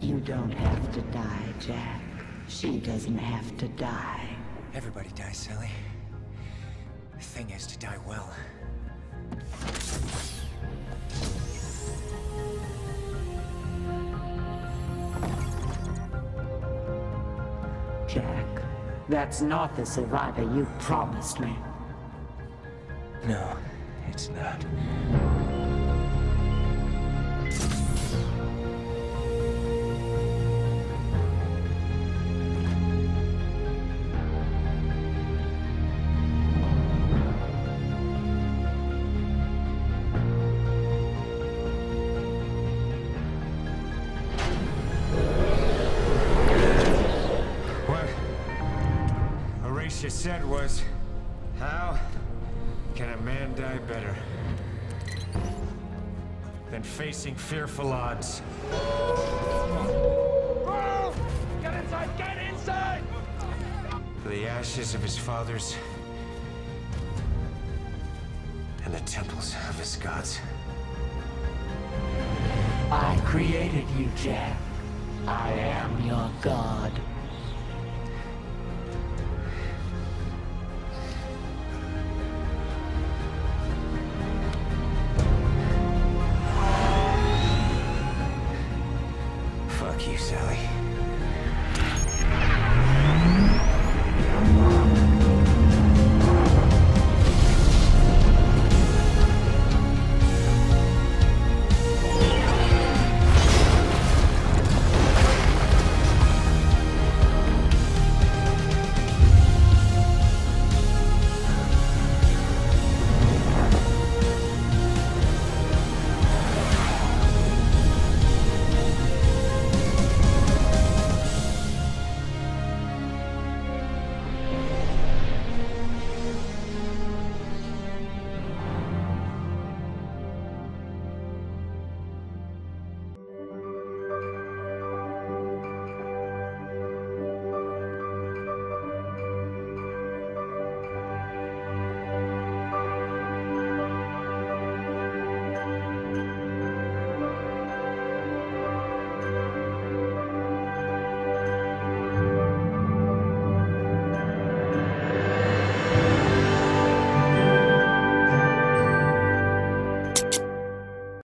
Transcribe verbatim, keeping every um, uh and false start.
You don't have to die, Jack. She doesn't have to die. Everybody dies, Sally. The thing is to die well. Jack, that's not the survivor you promised me. No, it's not. You said was, how can a man die better than facing fearful odds? Move! Get inside! Get inside! For the ashes of his fathers and the temples of his gods. I created you, Jack. I am your god. Fuck you, Sally.